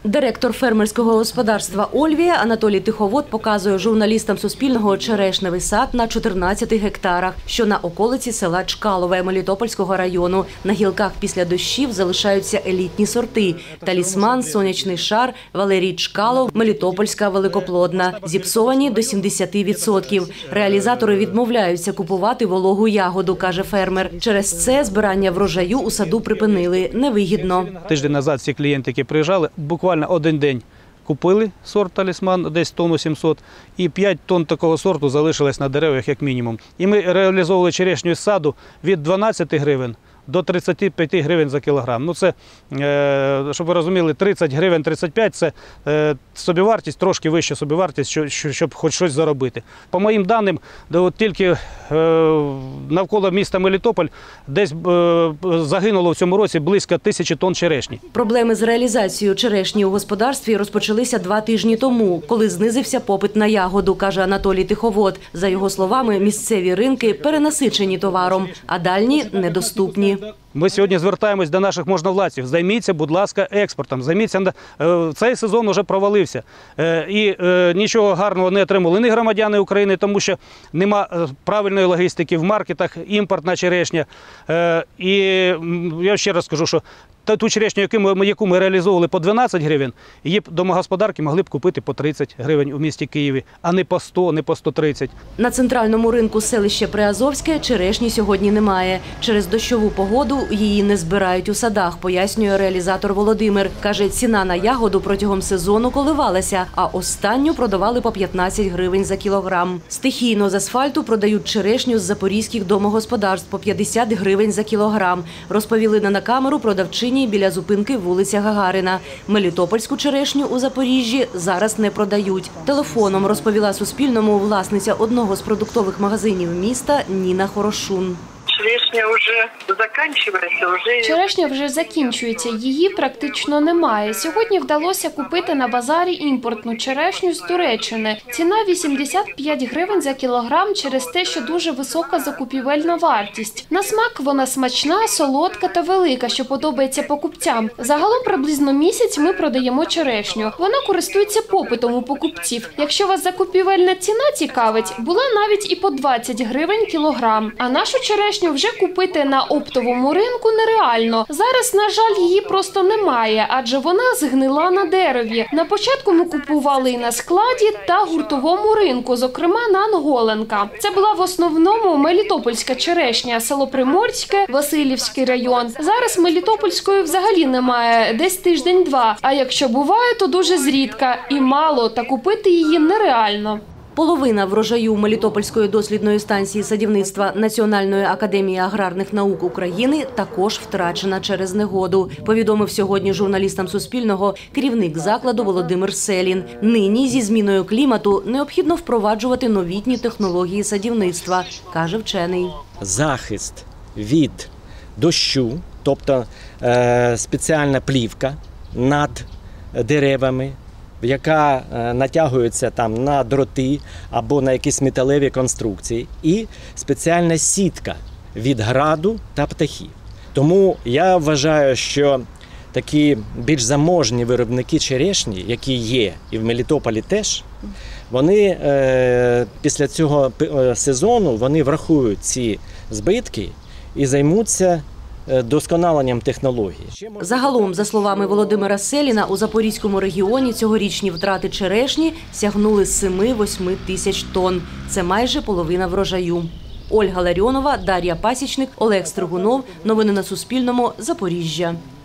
Директор фермерського господарства «Ольвія» Анатолій Тиховод показує журналістам Суспільного черешневий сад на 14 гектарах, що на околиці села Чкалове Мелітопольського району. На гілках після дощів залишаються елітні сорти – «Талісман», «Сонячний шар», «Валерій Чкалов», «Мелітопольська великоплодна». Зіпсовані до 70%. Реалізатори відмовляються купувати вологу ягоду, каже фермер. Через це збирання врожаю у саду припинили. Невигідно. Тиждень назад всі клієнти, які приїжджали, буквально один день купили сорт «Талісман», десь тонну 700, і 5 тонн такого сорту залишилось на деревах як мінімум. І ми реалізовували черешню з саду від 12 гривень до 35 гривень за кілограм. Ну це, щоб ви розуміли, 30 гривень, 35 – це собівартість, трошки вища собівартість, щоб хоч щось заробити. По моїм даним, тільки навколо міста Мелітополь десь загинуло в цьому році близько 1000 тонн черешні. Проблеми з реалізацією черешні у господарстві розпочалися 2 тижні тому, коли знизився попит на ягоду, каже Анатолій Тиховод. За його словами, місцеві ринки перенасичені товаром, а дальні – недоступні. Ми сьогодні звертаємось до наших можновладців. Займіться, будь ласка, експортом. Займіться. Цей сезон вже провалився. І нічого гарного не отримали ні громадяни України, тому що нема правильної логістики в маркетах, імпортна черешня. І я ще раз скажу, що ту черешню, яку ми реалізовували по 12 гривень, її домогосподарки могли б купити по 30 гривень у місті Києві, а не по 100, не по 130. На центральному ринку селища Приазовське черешні сьогодні немає. Через дощову погоду її не збирають у садах, пояснює реалізатор Володимир. Каже, ціна на ягоду протягом сезону коливалася, а останню продавали по 15 гривень за кілограм. Стихійно з асфальту продають черешню з запорізьких домогосподарств по 50 гривень за кілограм, розповіли на камеру продавчині біля зупинки вулиця Гагарина. Мелітопольську черешню у Запоріжжі зараз не продають. Телефоном розповіла Суспільному власниця одного з продуктових магазинів міста Ніна Хорошун. Черешня вже закінчується, її практично немає. Сьогодні вдалося купити на базарі імпортну черешню з Туреччини. Ціна 85 гривень за кілограм через те, що дуже висока закупівельна вартість. На смак вона смачна, солодка та велика, що подобається покупцям. Загалом приблизно місяць ми продаємо черешню. Вона користується попитом у покупців. Якщо вас закупівельна ціна цікавить, була навіть і по 20 гривень кілограм. А нашу черешню вже купити на оптовому ринку нереально. Зараз, на жаль, її просто немає, адже вона згнила на дереві. На початку ми купували і на складі та гуртовому ринку, зокрема на Анголенка. Це була в основному мелітопольська черешня, село Приморське, Василівський район. Зараз мелітопольської взагалі немає, десь тиждень-два. А якщо буває, то дуже зрідка і мало, та купити її нереально. Половина врожаю Мелітопольської дослідної станції садівництва Національної академії аграрних наук України також втрачена через негоду, повідомив сьогодні журналістам Суспільного керівник закладу Володимир Селін. Нині зі зміною клімату необхідно впроваджувати новітні технології садівництва, каже вчений. Захист від дощу, тобто спеціальна плівка над деревами, яка натягується там на дроти або на якісь металеві конструкції, і спеціальна сітка від граду та птахів. Тому я вважаю, що такі більш заможні виробники черешні, які є і в Мелітополі теж, вони після цього сезону вони врахують ці збитки і займуться досконаленням технологій. Загалом, за словами Володимира Селіна, у Запорізькому регіоні цьогорічні втрати черешні сягнули 7-8 тисяч тонн. Це майже половина врожаю. Ольга Ларіонова, Дар'я Пасічник, Олег Стригунов. Новини на Суспільному. Запоріжжя.